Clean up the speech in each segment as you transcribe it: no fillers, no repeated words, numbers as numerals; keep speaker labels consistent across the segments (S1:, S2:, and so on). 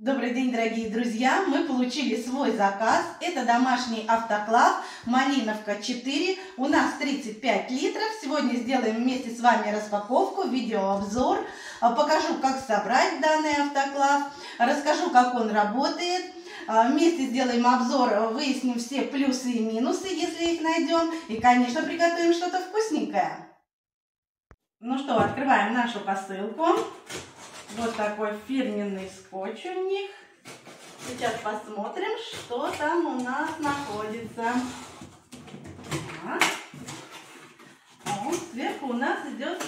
S1: Добрый день, дорогие друзья! Мы получили свой заказ. Это домашний автоклав Малиновка 4. У нас 35 литров. Сегодня сделаем вместе с вами распаковку, видеообзор. Покажу, как собрать данный автоклав. Расскажу, как он работает. Вместе сделаем обзор, выясним все плюсы и минусы, если их найдем. И, конечно, приготовим что-то вкусненькое. Ну что, открываем нашу посылку. Вот такой фирменный скотч у них. Сейчас посмотрим, что там у нас находится. Сверху у нас идет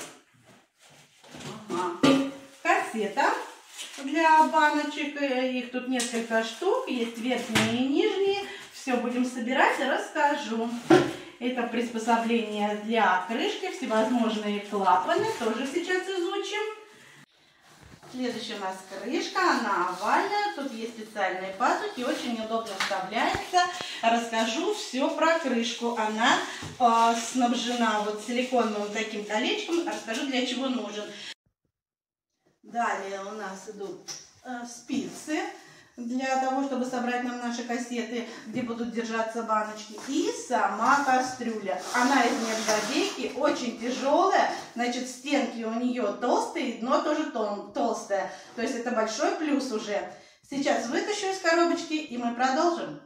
S1: кассета для баночек. Их тут несколько штук. Есть верхние и нижние. Все будем собирать и расскажу. Это приспособление для крышки, всевозможные клапаны. Тоже сейчас изучим. Следующая у нас крышка, она овальная, тут есть специальные пазухи, очень удобно вставляется. Расскажу все про крышку. Она снабжена вот силиконовым таким колечком, расскажу, для чего нужен. Далее у нас идут спицы для того, чтобы собрать нам наши кассеты, где будут держаться баночки. И сама кастрюля. Она из нержавейки, очень тяжелая. Значит, стенки у нее толстые, дно тоже толстое. То есть это большой плюс уже. Сейчас вытащу из коробочки, и мы продолжим.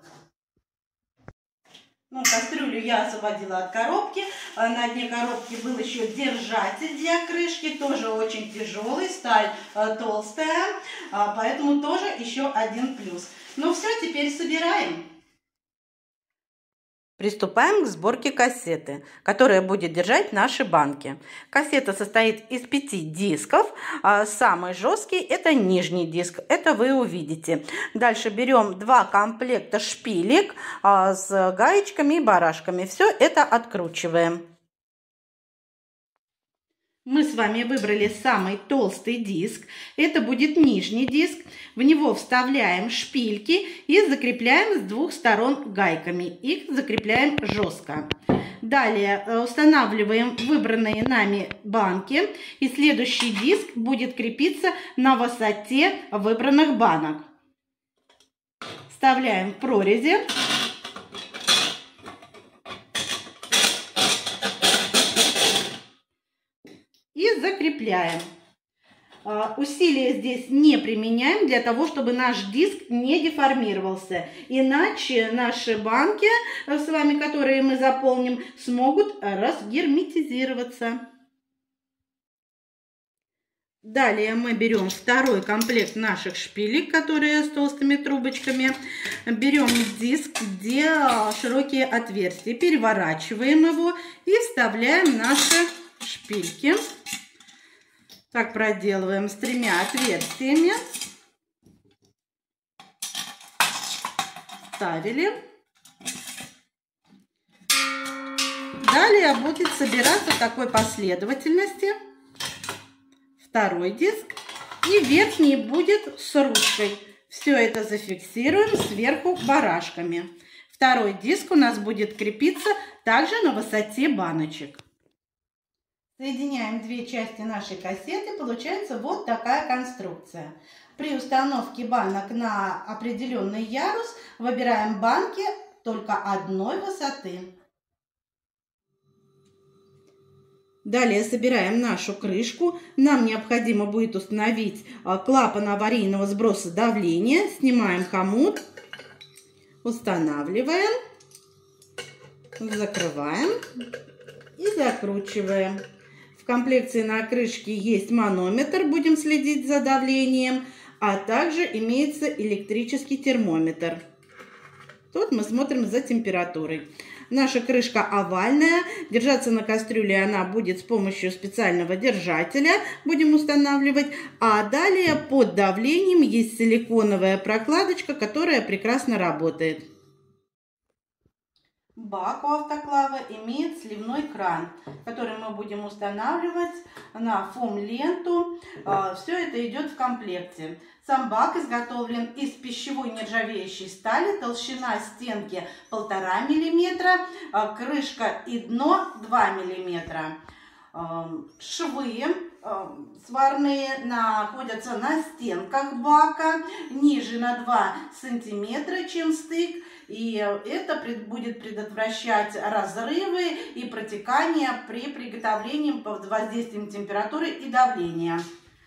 S1: Кастрюлю я освободила от коробки. На дне коробки был еще держатель для крышки, тоже очень тяжелый, сталь толстая, поэтому тоже еще один плюс. Ну все, теперь собираем. Приступаем к сборке кассеты, которая будет держать наши банки. Кассета состоит из 5 дисков. Самый жесткий – это нижний диск. Это вы увидите. Дальше берем 2 комплекта шпилек с гаечками и барашками. Все это откручиваем. Мы с вами выбрали самый толстый диск. Это будет нижний диск. В него вставляем шпильки и закрепляем с 2 сторон гайками. Их закрепляем жестко. Далее устанавливаем выбранные нами банки. И следующий диск будет крепиться на высоте выбранных банок. Вставляем в прорези. И закрепляем. Усилия здесь не применяем для того, чтобы наш диск не деформировался. Иначе наши банки, с вами, которые мы заполним, смогут разгерметизироваться. Далее мы берем второй комплект наших шпилек, которые с толстыми трубочками. Берем диск, где широкие отверстия. Переворачиваем его и вставляем наши шпильки. Так проделываем с 3 отверстиями. Вставили. Далее будет собираться в такой последовательности второй диск. И верхний будет с ручкой. Все это зафиксируем сверху барашками. Второй диск у нас будет крепиться также на высоте баночек. Соединяем 2 части нашей кассеты, получается вот такая конструкция. При установке банок на определенный ярус выбираем банки только одной высоты. Далее собираем нашу крышку. Нам необходимо будет установить клапан аварийного сброса давления. Снимаем хомут, устанавливаем, закрываем и закручиваем. В комплекте на крышке есть манометр, будем следить за давлением, а также имеется электрический термометр. Тут мы смотрим за температурой. Наша крышка овальная, держаться на кастрюле она будет с помощью специального держателя, будем устанавливать, а далее под давлением есть силиконовая прокладочка, которая прекрасно работает. Бак у автоклава имеет сливной кран, который мы будем устанавливать на фом-ленту. Все это идет в комплекте. Сам бак изготовлен из пищевой нержавеющей стали, толщина стенки 1,5 мм, крышка и дно 2 мм. Швы сварные находятся на стенках бака, ниже на 2 сантиметра, чем стык. И это будет предотвращать разрывы и протекание при приготовлении под воздействием температуры и давления.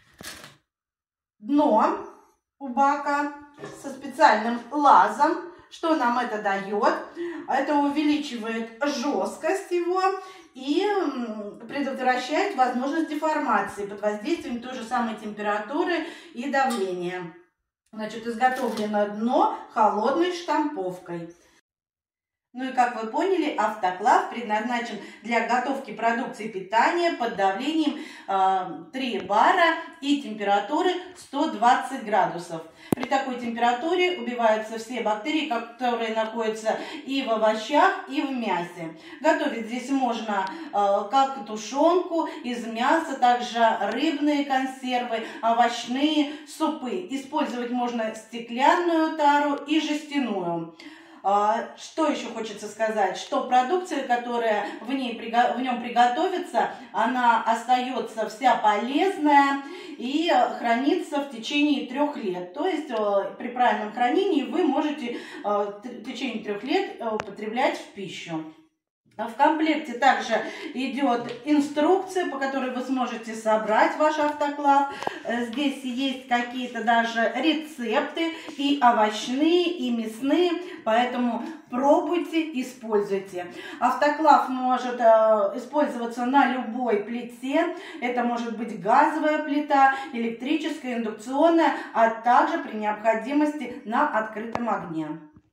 S1: Дно у бака со специальным лазом. Что нам это дает? Это увеличивает жесткость его и предотвращает возможность деформации под воздействием той же самой температуры и давления. Значит, изготовлено дно холодной штамповкой. Ну и как вы поняли, автоклав предназначен для готовки продукции питания под давлением 3 бара и температуры 120 градусов. При такой температуре убиваются все бактерии, которые находятся и в овощах, и в мясе. Готовить здесь можно как тушенку из мяса, также рыбные консервы, овощные супы. Использовать можно стеклянную тару и жестяную. Что еще хочется сказать, что продукция, которая в нем приготовится, она остается вся полезная и хранится в течение 3 лет. То есть при правильном хранении вы можете в течение 3 лет употреблять в пищу. В комплекте также идет инструкция, по которой вы сможете собрать ваш автоклав. Здесь есть какие-то даже рецепты и овощные, и мясные, поэтому пробуйте, используйте. Автоклав может использоваться на любой плите. Это может быть газовая плита, электрическая, индукционная, а также при необходимости на открытом огне.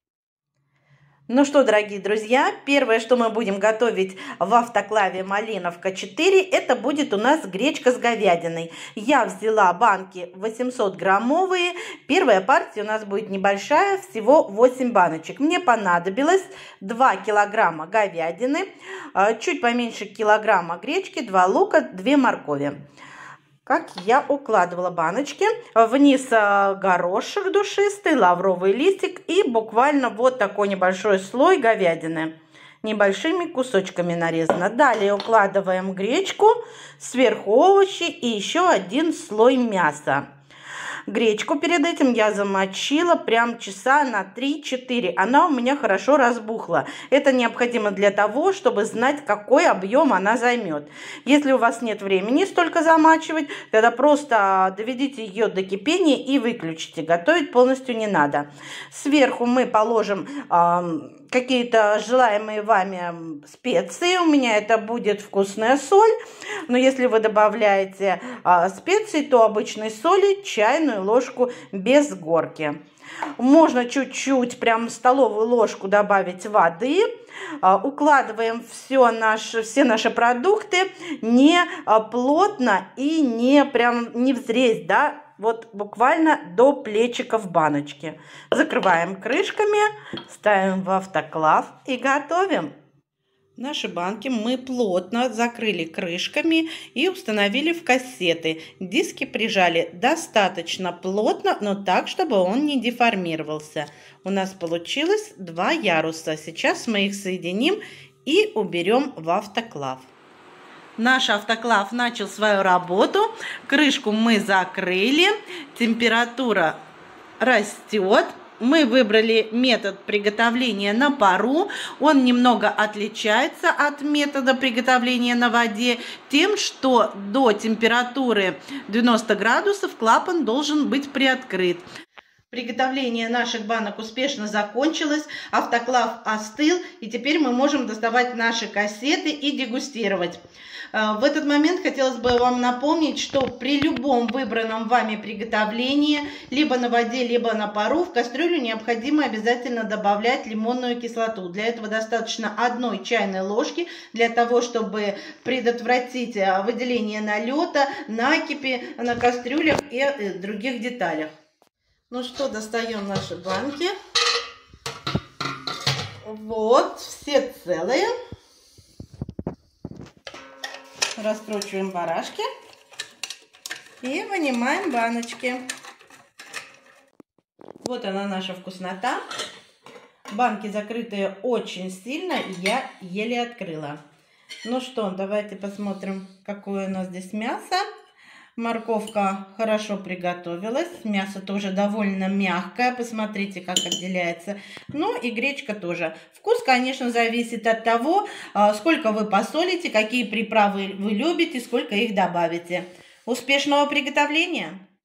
S1: Ну что, дорогие друзья, первое, что мы будем готовить в автоклаве Малиновка 4, это будет у нас гречка с говядиной. Я взяла банки 800-граммовые. Первая партия у нас будет небольшая, всего 8 баночек. Мне понадобилось 2 килограмма говядины, чуть поменьше килограмма гречки, 2 лука, 2 моркови. Как я укладывала баночки. Вниз горошек душистый, лавровый листик и буквально вот такой небольшой слой говядины. Небольшими кусочками нарезано. Далее укладываем гречку, сверху овощи и еще 1 слой мяса. Гречку перед этим я замочила прям часа на 3-4. Она у меня хорошо разбухла. Это необходимо для того, чтобы знать, какой объем она займет. Если у вас нет времени столько замачивать, тогда просто доведите ее до кипения и выключите. Готовить полностью не надо. Сверху мы положим какие-то желаемые вами специи. У меня это будет вкусная соль. Но если вы добавляете специи, то обычной соли чайную ложку без горки. Можно чуть-чуть, прям столовую ложку добавить воды. Укладываем все наши продукты не плотно и не взрезь, да, вот буквально до плечиков баночки. Закрываем крышками, ставим в автоклав и готовим. Наши банки мы плотно закрыли крышками и установили в кассеты. Диски прижали достаточно плотно, но так, чтобы он не деформировался. У нас получилось 2 яруса. Сейчас мы их соединим и уберем в автоклав. Наш автоклав начал свою работу. Крышку мы закрыли. Температура растет. Мы выбрали метод приготовления на пару. Он немного отличается от метода приготовления на воде тем, что до температуры 90 градусов клапан должен быть приоткрыт. Приготовление наших банок успешно закончилось, автоклав остыл, и теперь мы можем доставать наши кассеты и дегустировать. В этот момент хотелось бы вам напомнить, что при любом выбранном вами приготовлении, либо на воде, либо на пару, в кастрюлю необходимо обязательно добавлять лимонную кислоту. Для этого достаточно 1 чайной ложки, для того, чтобы предотвратить выделение налета, накипи на кастрюлях и других деталях. Ну что, достаем наши банки. Вот, все целые. Раскручиваем барашки и вынимаем баночки. Вот она, наша вкуснота. Банки закрытые очень сильно, я еле открыла. Ну что, давайте посмотрим, какое у нас здесь мясо. Морковка хорошо приготовилась. Мясо тоже довольно мягкое. Посмотрите, как отделяется. Ну и гречка тоже. Вкус, конечно, зависит от того, сколько вы посолите, какие приправы вы любите, сколько их добавите. Успешного приготовления!